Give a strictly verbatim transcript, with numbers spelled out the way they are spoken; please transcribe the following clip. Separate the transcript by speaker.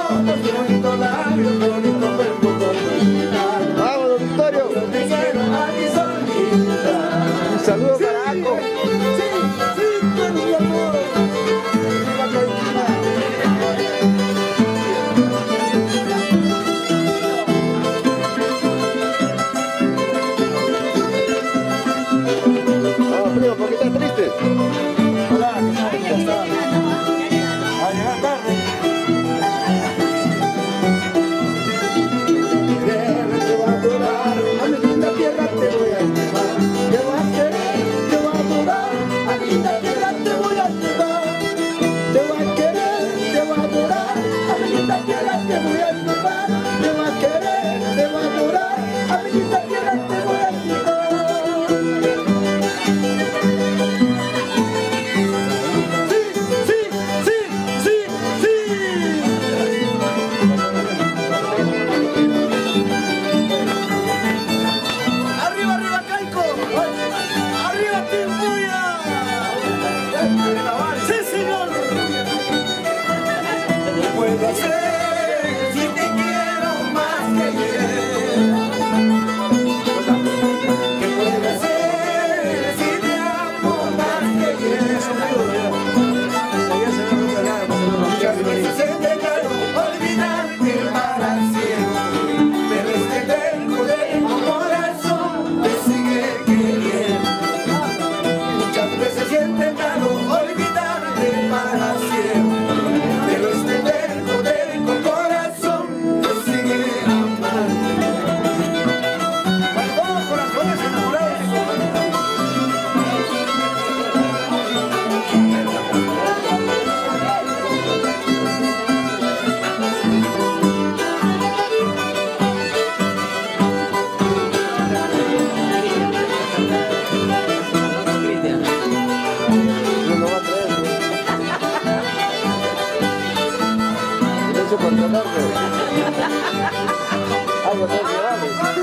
Speaker 1: qué bonito labio, qué bonito cuerpo con bonita.
Speaker 2: Vamos, don Victorio.
Speaker 1: Te quiero a ti solita.
Speaker 2: Un saludo para Aco.
Speaker 1: Sí, sí, con mi amor. Viva Caipira.
Speaker 2: Vamos, primo, ¿por qué estás triste?
Speaker 1: Hola, ¿qué tal? ¿Cómo estás? A llegar tarde. Tierra te voy a adorar, a mi linda tierra te voy a llevar. Te voy a querer, te voy a adorar, a mi linda tierra te voy a llevar. Te voy a querer, te voy a adorar, a mi linda tierra te voy a llevar. Te voy a querer, te voy a adorar, a mi linda tierra te voy a llevar. Puedo hacer si te quiero más que ayer. ¿Qué puedo hacer si te amo más que ayer? Muchas veces he intentado olvidarte para siempre, pero este terco de mi corazón te sigue queriendo. Muchas veces he intentado olvidarte para siempre, pero este terco terco corazón te sigue amando. Para todos los corazones enamorados.
Speaker 2: No lo va a traer. Eso por tratar de... Algo tengo que llevarles.